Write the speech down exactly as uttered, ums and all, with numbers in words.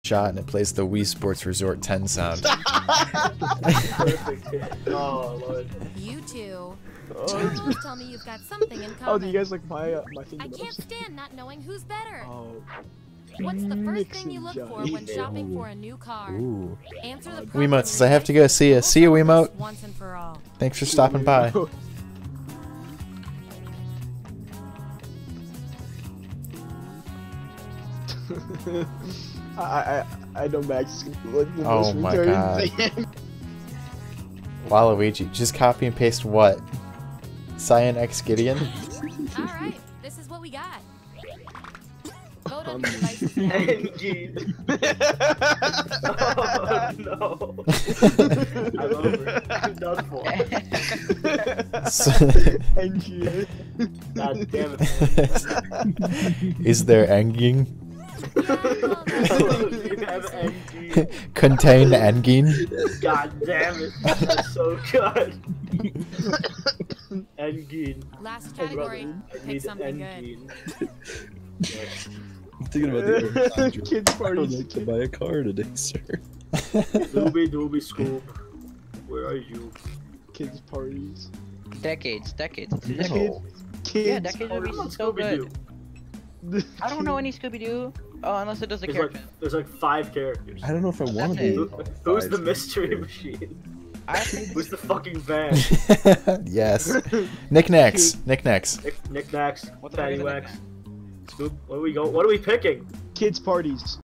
shot and it plays the Wii Sports Resort ten sound. Perfect. Oh, Lord. You two. Oh, Tell me you've got something in common. oh, do you guys like my uh, my I fingernails? can't stand not knowing who's better. Oh. What's the first Nixon thing you look for Johnny. when shopping for a new car? Ooh. Answer the Wiimotes, I have to go. See ya. See ya, Wiimote. Once and for all. Thanks for stopping by. I, I I know Max is gonna be like the Oh most my retarded God. thing. Waluigi, just copy and paste what? Cyanacide Gideon? Alright, this is what we got. Vote on Um, the devices now. Engein. Oh, no. I'm over. I'm done for. Engein. God damn it. Is there Engein? You have Engein. Contain Engein? God damn it. That's so good. Engein. Last Hey, brother, category. I Pick need something good. Engein. I'm thinking about the overtime. Kids I would parties. like to buy a car today, sir. Doobie Doobie Scoop. Where are you? Kids parties. Decades, decades. It's a No. decade. Kids Yeah, decades would be Come on, so Scooby-Doo. good. I don't know any Scooby-Doo. Oh, unless it does a There's character. like, there's like five characters. I don't know if I want That's to it. be. Who, who's the mystery machine? I Who's the fucking van? Yes. Knickknacks. Knickknacks. Nick, knickknacks, What the fuck is a paddywhacks. Scoop, what are we go? What are we picking? Kids parties.